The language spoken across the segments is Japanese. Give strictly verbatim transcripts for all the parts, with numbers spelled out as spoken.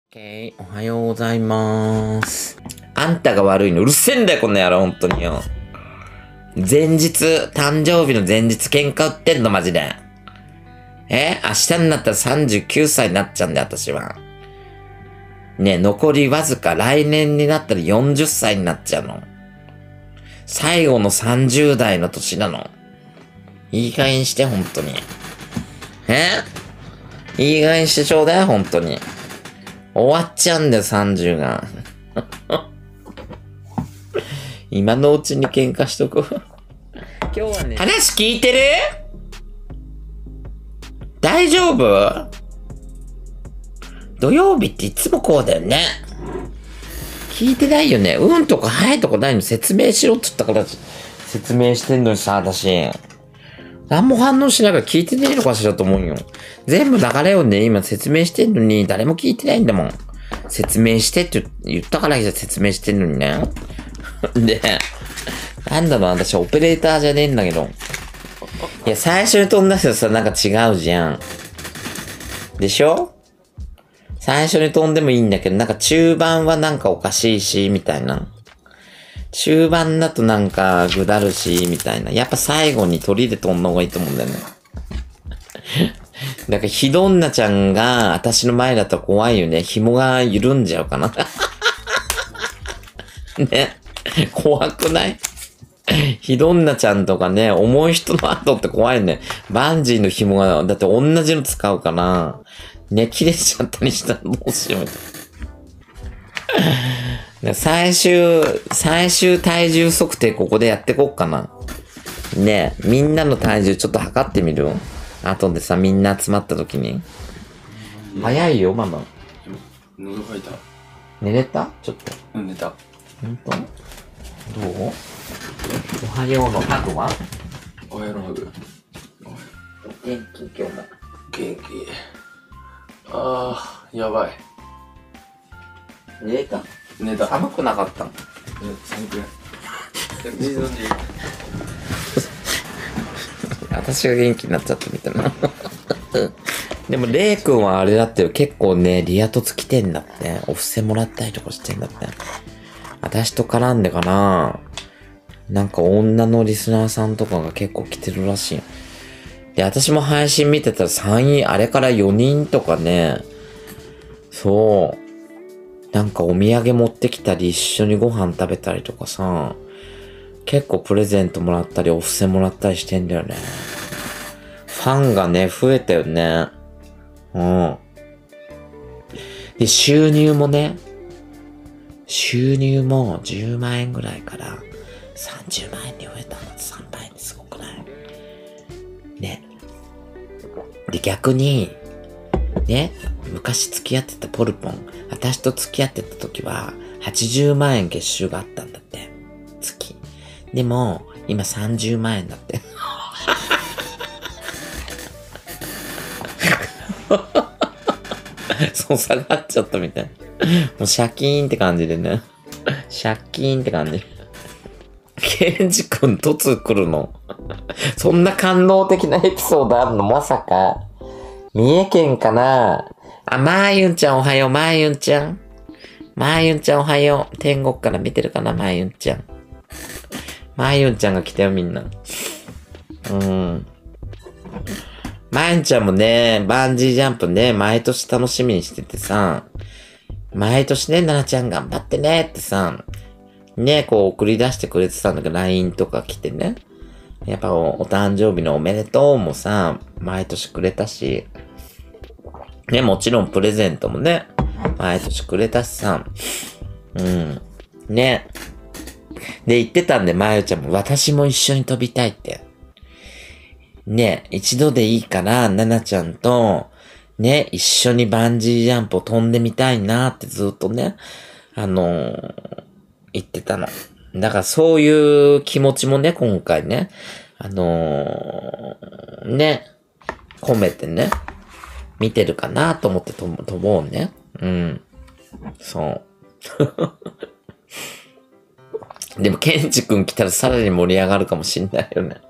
OK、おはようございます。あんたが悪いのうるせえんだよ、この野郎、ほんとによ。前日、誕生日の前日喧嘩売ってんの、マジで。え明日になったらさんじゅうきゅうさいになっちゃうんだよ、私は。ねえ、残りわずか、来年になったらよんじゅっさいになっちゃうの。最後のさんじゅう代の年なの。いい加減して、ほんとに。えいい加減してちょうだい、ほんとに。終わっちゃうんだよ、さんじゅうが。今のうちに喧嘩しとこう。今日はね、話聞いてる？大丈夫？土曜日っていつもこうだよね。聞いてないよね。うんとかはいとかないの説明しろって言ったから説明してんのにさ、私。何も反応しないから聞いてねえのかしらと思うよ。全部流れをね、今説明してんのに誰も聞いてないんだもん。説明してって言ったから説明してんのにね。で、なんだろう、私オペレーターじゃねえんだけど。いや、最初に飛んだ人さ、なんか違うじゃん。でしょ？最初に飛んでもいいんだけど、なんか中盤はなんかおかしいし、みたいな。中盤だとなんかぐだるし、みたいな。やっぱ最後に鳥で飛んだ方がいいと思うんだよね。だからひどんなちゃんが私の前だと怖いよね。紐が緩んじゃうかな。ね。怖くない？ひどんなちゃんとかね、重い人の後って怖いね。バンジーの紐が、だって同じの使うかな。ね、切れちゃったりしたらどうしようみたいな。最終、最終体重測定ここでやってこっかな。ねえ、みんなの体重ちょっと測ってみる？後でさ、みんな集まった時に。早いよ、ママ。 喉乾いた。 寝れた？ちょっと。 うん、寝た。 ほんと？どう？おはようのハグは？ おはようのハグ。 元気、今日も。 元気。あー、やばい。 寝れた？ 寝た。 寒くなかったの？ 寒くない。じいさんじ。 私が元気になっちゃったみたいな。でも、レイ君はあれだってよ、結構ね、リア凸来てんだって。お布施もらったりとかしてんだって。私と絡んでかな。なんか女のリスナーさんとかが結構来てるらしい。で、私も配信見てたらさんにん、あれからよにんとかね。そう。なんかお土産持ってきたり、一緒にご飯食べたりとかさ。結構プレゼントもらったり、お布施もらったりしてんだよね。ファンがね、増えたよね。うん。で、収入もね、収入もじゅうまんえんぐらいからさんじゅうまんえんに増えたの。さんばいにすごくない？ね。で、逆に、ね、昔付き合ってたポルポン、私と付き合ってた時ははちじゅうまんえん月収があったんだって。月。でも、今さんじゅうまんえんだって。そう、下がっちゃったみたい。もうシャキーンって感じでね。シャキーンって感じ。ケンジ君突来るの？そんな感動的なエピソードあるの？まさか。三重県かな？あ、まーゆんちゃんおはよう、まーゆんちゃん。まーゆんちゃんおはよう。天国から見てるかな、まーゆんちゃん。まーゆんちゃんが来たよ、みんな。うん。まーゆんちゃんもね、バンジージャンプね、毎年楽しみにしててさ、毎年ね、ななちゃん頑張ってねってさ、ね、こう送り出してくれてたんだけど、ライン とか来てね。やっぱお、お誕生日のおめでとうもさ、毎年くれたし、ね、もちろんプレゼントもね、毎年くれたしさ、うん、ね。で、言ってたんで、まゆちゃんも、私も一緒に飛びたいって。ね、一度でいいから、ななちゃんと、ね、一緒にバンジージャンプを飛んでみたいなってずっとね、あのー、言ってたの。だからそういう気持ちもね、今回ね、あのー、ね、込めてね、見てるかなと思って飛ぼうね。うん。そう。でも、ケンジ君来たらさらに盛り上がるかもしんないよね。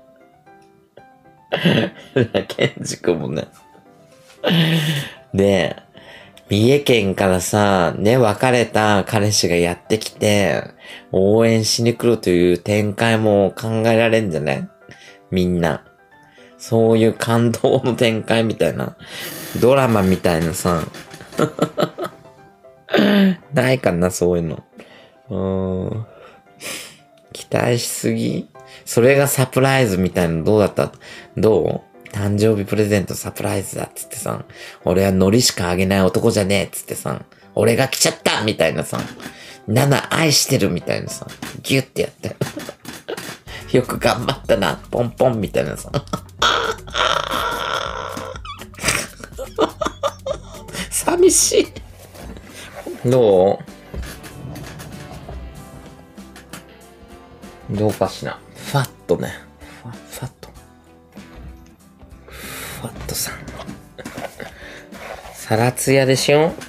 ケンジ君もね。で、 三重県からさ、ね、別れた彼氏がやってきて、応援しに来るという展開も考えられんじゃないみんな。そういう感動の展開みたいな。ドラマみたいなさ。ないかな、そういうの。うーん。期待しすぎ？それがサプライズみたいなのどうだった？どう？誕生日プレゼントサプライズだっつってさ、俺は海苔しかあげない男じゃねえっつってさ、俺が来ちゃったみたいなさ、ナナ愛してるみたいなさ、ギュッてやって。よく頑張ったな、ポンポンみたいなさ。寂しい。どう？どうかしな。ファッとね。ファ、ファッと。ファットさん。サラツヤでしょ？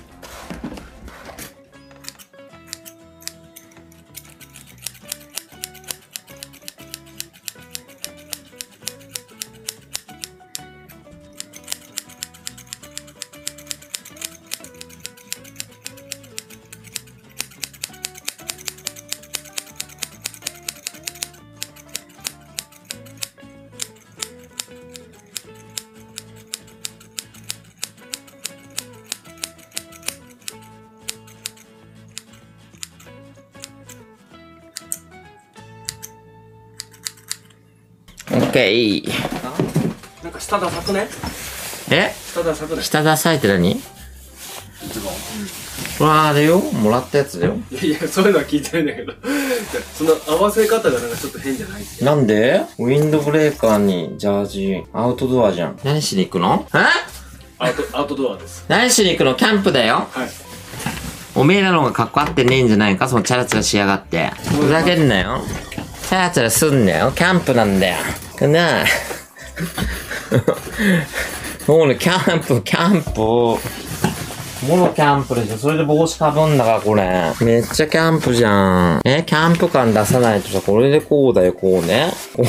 オッケー。 なんか下ダサくね？ え？ 下ダサくね？ 下ダサいって何？うわーあれよ、もらったやつだよ。 いやいや、そういうのは聞いてるんだけど。その合わせ方がなんかちょっと変じゃない？ なんで？ウィンドブレーカーにジャージ、アウトドアじゃん。何しに行くの？え？ アウト、アウトドアです。 何しに行くの？キャンプだよ。 はい。 おめえらの方がかっこ合ってねえんじゃないか、そのチャラチャラしやがって。ふざけんなよ。チャラチャラすんなよ。キャンプなんだよ。なあ。もうね、キャンプ、キャンプ。もろキャンプでしょ。それで帽子かぶんだから、これ。めっちゃキャンプじゃん。え、キャンプ感出さないとさ、これでこうだよ、こうね。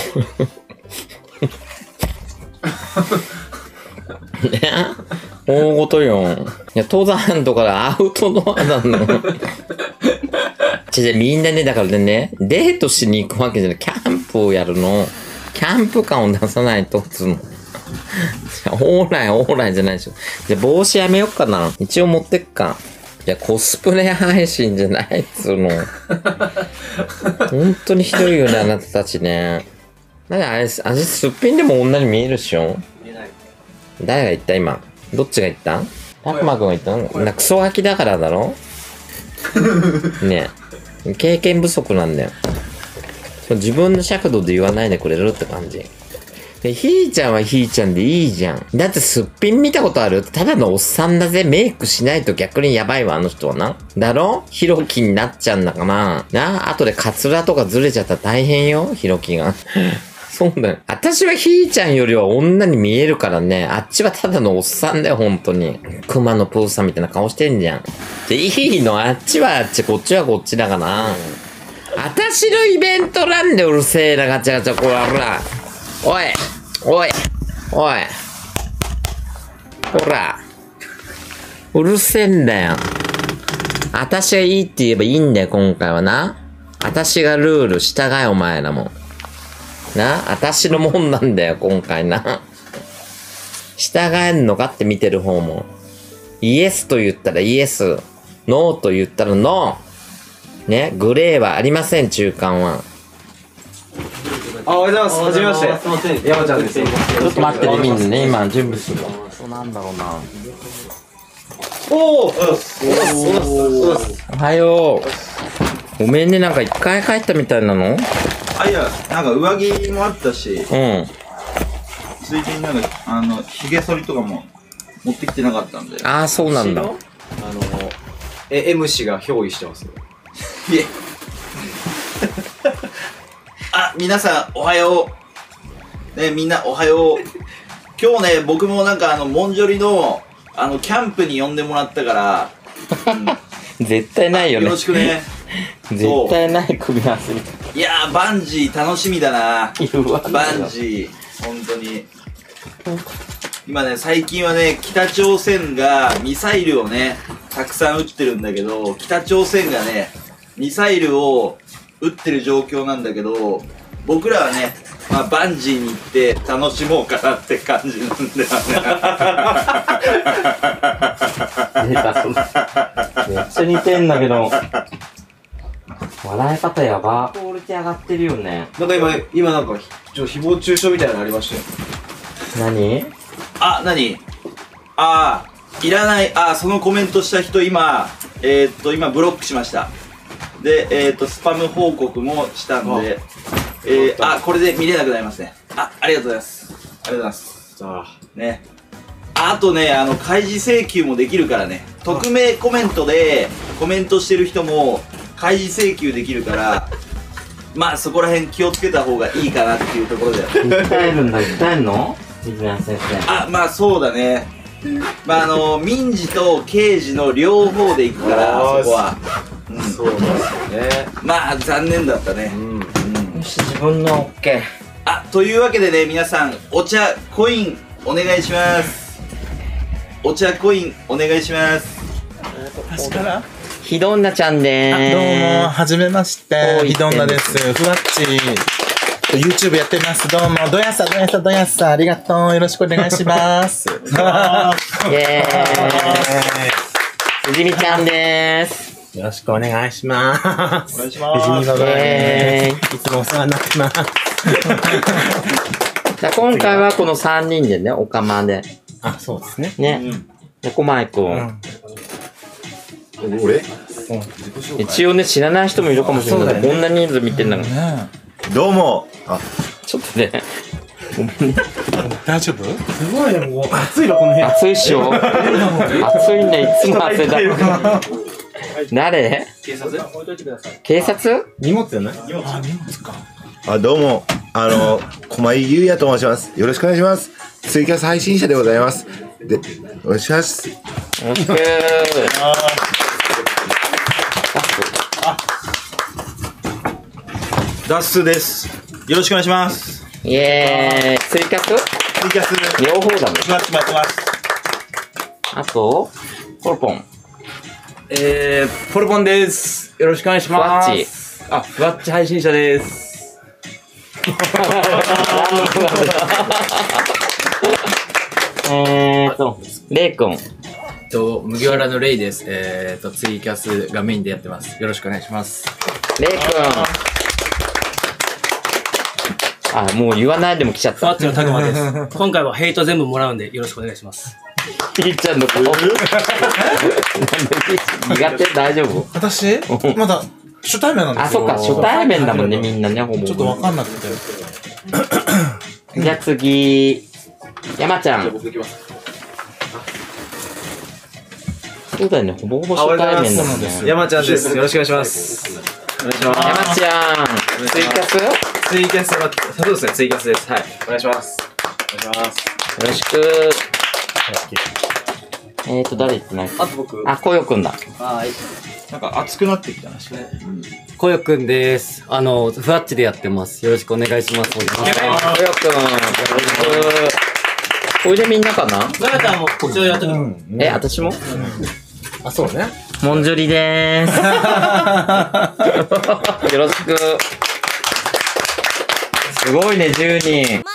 ね、大ごとよ。いや、登山とかでアウトドアなの。じゃみんなね、だからね、デートしに行くわけじゃない。キャンプをやるの。キャンプ感を出さないと、つうの。オーライ、オーライじゃないでしょ。じゃ帽子やめよっかな。一応持ってっか。いや、コスプレ配信じゃないっつうの。本当にひどいよね、あなたたちね。なんであれ、味すっぴんでも女に見えるっしょ？ 見えない。 誰が言った今。どっちが言ったたくまくんが言ったの？な、クソガキだからだろ？ねえ。経験不足なんだよ。自分の尺度で言わないでくれるって感じ。で、ひーちゃんはひーちゃんでいいじゃん。だってすっぴん見たことある？ただのおっさんだぜ。メイクしないと逆にやばいわ、あの人はな。だろ？ヒロキになっちゃうんだかな。な、後でカツラとかずれちゃったら大変よ、ヒロキが。そうだよ。私はひーちゃんよりは女に見えるからね。あっちはただのおっさんだよ、ほんとに。熊のプーさんみたいな顔してんじゃん。で、いいの？あっちはあっち、こっちはこっちだから。私のイベントなんでうるせえな、ガチャガチャ、これほら。おいおいおいほら。うるせえんだよ。私がいいって言えばいいんだよ、今回はな。私がルール従え、お前らも。な、私のもんなんだよ、今回な。従えんのかって見てる方も。イエスと言ったらイエス。ノーと言ったらノー。ね、グレーはありません、中間は。 あ、おはようございます。はじめまして。すみません。山ちゃんです。ちょっと待ってね、みんなね、今準備するわ。そうなんだろうな。 おーおーおおはよう。ごめんね、なんか一回帰ったみたいなの？ あ、いや、なんか上着もあったし、 うん。 ついでになんか、あの、髭剃りとかも持ってきてなかったんで。 ああ、そうなんだ。 あの、え、M 氏が憑依してますよ。 いえ。あ、皆さん、おはよう。ね、みんな、おはよう。今日ね、僕もなんかあの、モンジョリの、あの、キャンプに呼んでもらったから、うん、 絶対ないよね。 よろしくね。 絶対ない組み合わせみたい。 いやー、バンジー楽しみだな。 言わんバンジー、本当に。今ね、最近はね、北朝鮮がミサイルをね、 たくさん撃ってるんだけど、北朝鮮がね、ミサイルを撃ってる状況なんだけど、僕らはね、まあ、バンジーに行って楽しもうかなって感じなんだよね。 出た、そのめっちゃ似てんだけど。笑い方やば。クオリティ上がってるよね。 なんか今、今なんか、ちょ、誹謗中傷みたいなのありましたよ。 何？ あ、何？あー、いらない。あー、そのコメントした人今、えー、っと、今ブロックしました。で、えー、っと、スパム報告もしたんで、えー、あ、これで見れなくなりますね。あ、ありがとうございます。ありがとうございます。 さあ。 ね。あとね、あの、開示請求もできるからね。匿名コメントでコメントしてる人も開示請求できるから、まあそこら辺気をつけた方がいいかなっていうところだよ。 訴えるんだ、訴えんの？水谷先生。 あ、まあそうだね。まああの、民事と刑事の両方で行くから、そこは。うん、 そうなんですよね。 まあ残念だったね。 うん。 うん。 よし、自分の OK。 あ、というわけでね、皆さん、お茶、コイン、お願いします。お茶コイン、お願いします。 確かひどんなちゃんであ、 ーす。 どうも、はじめましてお。いひどんなです。ふわっち。YouTube やってます。どうも、どやさ、どやさ、どやさ、ありがとう。よろしくお願いします。 イェーイ。藤見ちゃんでーす。 よろしくお願いします。 お願いします藤見のドライェーイ。 いつもお世話になってます。 じゃあ今回はこのさんにんでね、おかまで。 あ、そうですね。 ね。で、こまいく。 うんん。 俺一応ね、知らない人もいるかもしれないけど、 そうだよねこんな人数見てんだから。 ねどうも。あ、 ちょっとね、ごめんね。 え大丈夫？すごいね、もう暑いわ、この部屋。 暑いっしょ。暑いね、いつも汗だ。誰？ 警察警察？ 荷物じゃない？あ、荷物か。 あどうも。あの、駒井優也と申します。よろしくお願いします。ツイキャス配信者でございます。で、お願いします。 よろしくー。 ダッスです。よろしくお願いします。 イエーイ。ツイキャス？ ツイキャス、 両方だね。 ふわっちもやってます。 あと、コロポン。 えー、ポルポンです。よろしくお願いします。 ふわっち。 あ、ふわっち配信者です。 えーと、レイ君。 と、麦わらのレイです。えーと、ツイキャスがメインでやってます。よろしくお願いします。 レイ君。あ、もう言わないでも来ちゃっふわた。 っちのたくまです。今回はヘイト全部もらうんでよろしくお願いします。 ピーちゃんの顔。苦手大丈夫？ 私まだ初対面なんですあ、そっか、初対面だもんね、みんなね、ほぼ。 ちょっとわかんなくて。 じゃあ次、山ちゃん。 僕行きます。 そうだよね、ほぼほぼ初対面だもんね。 山ちゃんです。よろしくお願いします。お願いします。 山ちゃん、ツイキャスよツイキャスは、そうですね、ツイキャスです。はい。お願いします。お願いします。 ろしく。えーと、誰言ってないあと僕。 あ、こよくんだ。 はい。なんか熱くなってきたな、しね。 こよくんです。あの、ふわっちでやってます。よろしくお願いします。 こよくん、よろしく。これでみんなかな？ どやたんもこちらやってる。 え、私も？ あ、そうね。 モンジョリでーす。よろしく。すごいね、じゅうにん。